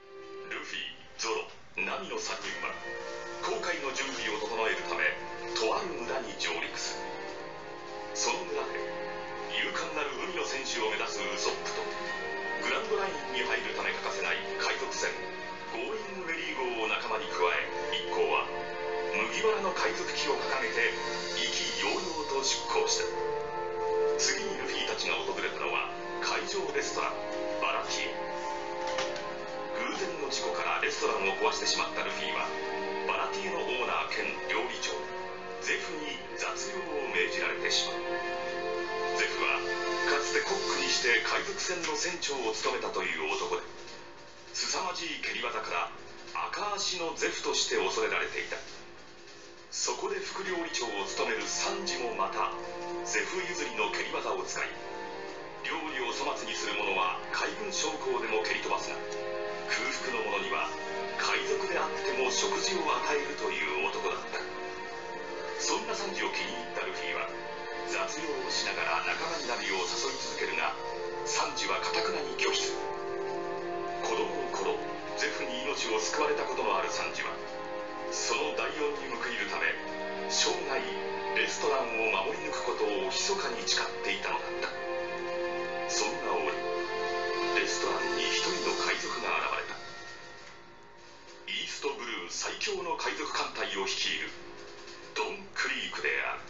ルフィ、ゾロ、ナミの3人は航海の準備を整えるためとある村に上陸する。その村で勇敢なる海の戦士を目指すウソップとグランドラインに入るため欠かせない海賊船ゴーイングメリー号を仲間に加え、一行は麦わらの海賊旗を掲げて意気揚々と出港した。次にルフィたちが訪れたのは海上レストランバラティエ。偶然の事故からレストランを壊してしまったルフィはバラティエのオーナー兼料理長ゼフに雑用を命じられてしまう。ゼフはかつてコックにして海賊船の船長を務めたという男で、凄まじい蹴り技から赤足のゼフとして恐れられていた。そこで副料理長を務めるサンジもまたゼフ譲りの蹴り技を使い、料理を粗末にする者は海軍将校でも蹴り飛ばすが、空腹の者には海賊であっても食事を与えるという男だった。そんなサンジを気に入ったルフィは雑用をしながら仲間になるよう誘い続けるが、サンジは頑くなに拒否する。子供の頃ゼフに命を救われたことのあるサンジはその大恩に報いるため生涯レストランを守り抜くことを密かに誓っていたのだった。そんな折レストランに一人の海賊が現れた。イーストブルー最強の海賊艦隊を率いるドン・クリークである。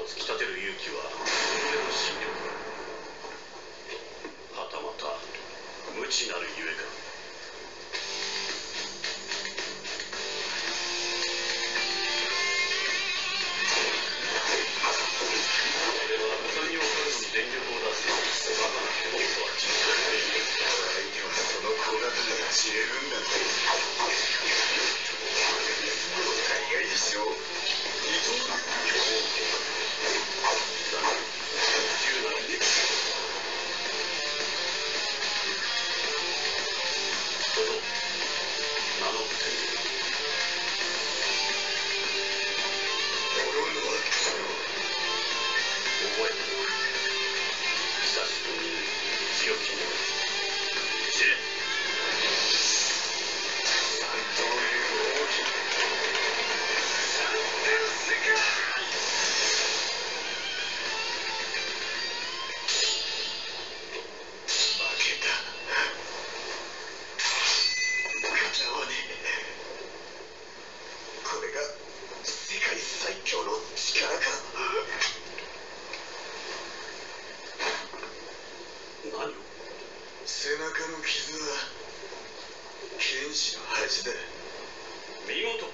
を突き立てる勇気は己の心力はたまた無知なるゆえか。俺はウサギを狩るのに全力を出すバカな獣とは違う。 相手はその小刀が知れるんだぜ。大概でしょう。二刀流だが銃なのにと名乗ってみる。覚えてる。久しぶりに強き者知れ。 三刀流王子三天世界。負けた。片尾にこれが世界最強の力か。 何を。 背中の傷は剣士の恥だ。 見事。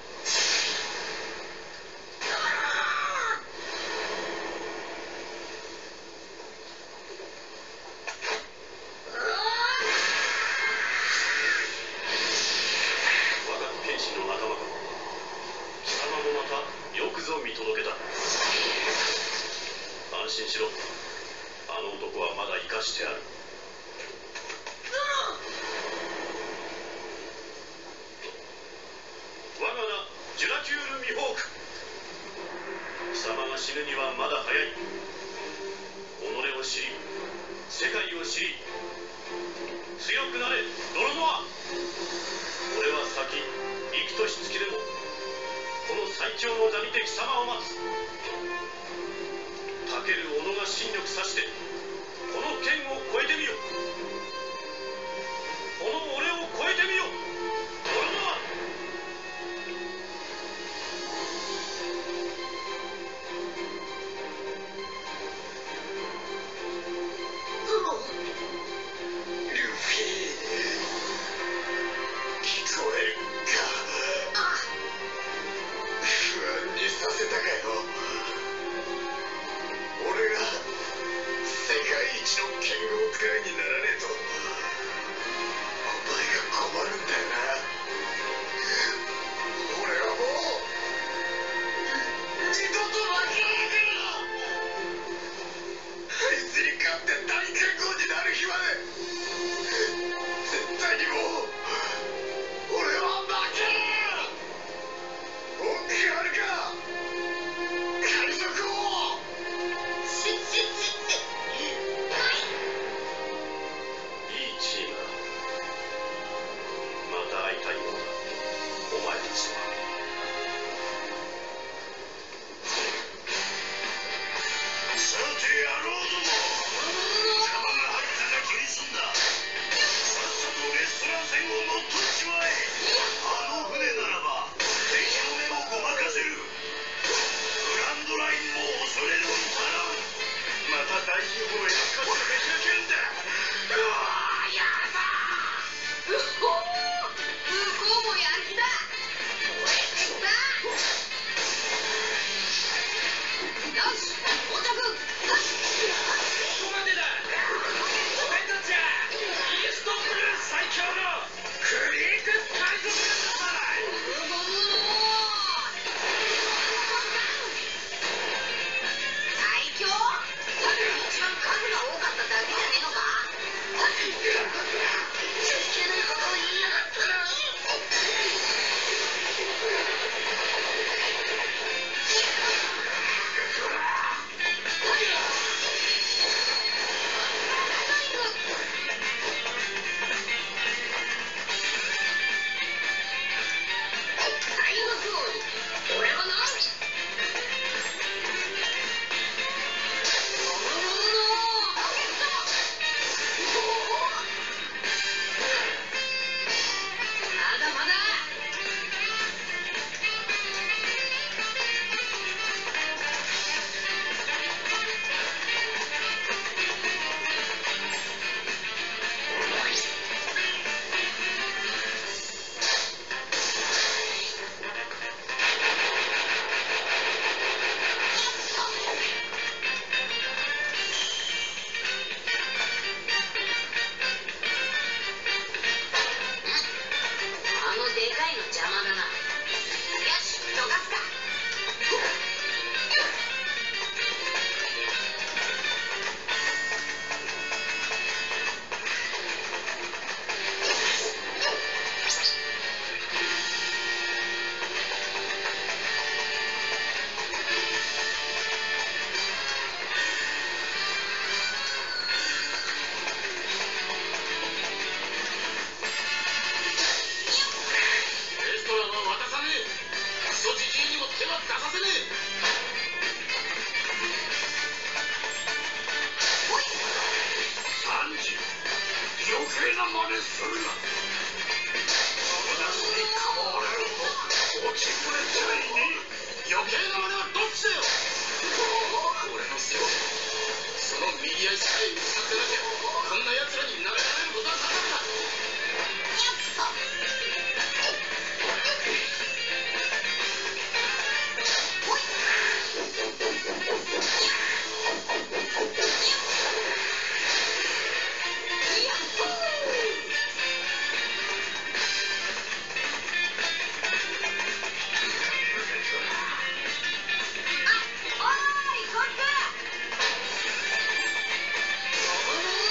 我が剣士の仲間か。貴様もまたよくぞ見届けた。安心しろ。あの男はまだ生かしてある。我が名ジュラキュール・ミホーク。貴様が死ぬにはまだ早い。己を知り世界を知り強くなれドロノア。俺は先生きとしつきでもこの最強の座にて貴様を待つ。たける己が心力さしてこの剣を超えてみよ。この俺を超えてみよドロノア。 ルフィ聞こえるか。不安にさせたかよ。俺が世界一の剣豪使いにならねえとお前が困るんだよな。俺はもう二度と負けないから。あいつに勝って大剣豪になる日まで絶対にもう俺は負けない。文句あるか海賊王。 いいチームだ。また会いたいものだお前たちとは。 さて野郎ども、邪魔が入ったら気にすんだ。さっさとレストラン船を乗っ取っちまえ。あの船ならば敵の目もごまかせる。グランドラインも恐れるに足らん。また大規模のやっかしが出てけんだ。うわーやだ。 向こうもやる気だ。燃えてきた。よし到着。 ここまでだ。俺たちはイーストブルー最強のクリーク海賊団だ。 最強？一番数が多かっただけじゃねえのか。いけないことを言いやがったな。 真似するな。友達に構われると落ちぶれちゃいねえ。余計な真似はどっちだよ。 俺のせいでその右足さえ見つかってなきゃこんな奴らに投げられることはなかった。 おいこっち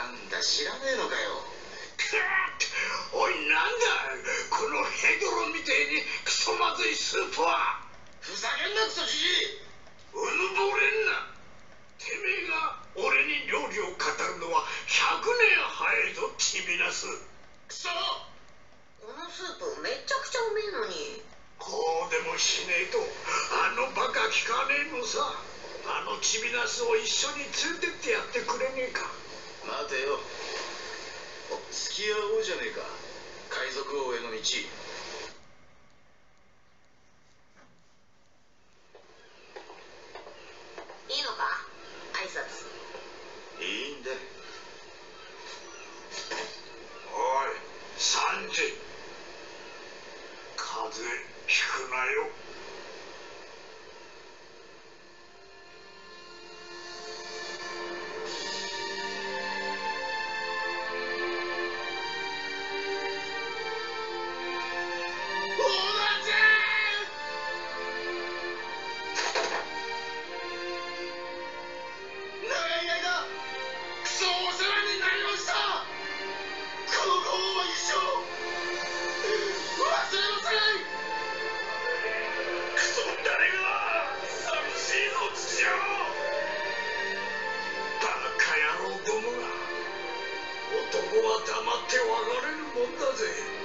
なんだ知らねえのかよ。 おい、なんだこのヘドロみてえにクソまずいスープは。 ふざけんなクソじじい。 うぬぼれんな。てめえが俺に料理を語るのは100年早いぞ、チビナス。 クソ。 このスープめちゃくちゃうめえのに。 こうでもしねえとあのバカ聞かねえのさ。あのチビナスを一緒に連れてってやってくれねえか。 待てよ。付き合おうじゃねえか、海賊王への道。 いいのか挨拶。 いいんだ。 おいサンジ、風邪ひくなよ。男は黙って別れるもんだぜ。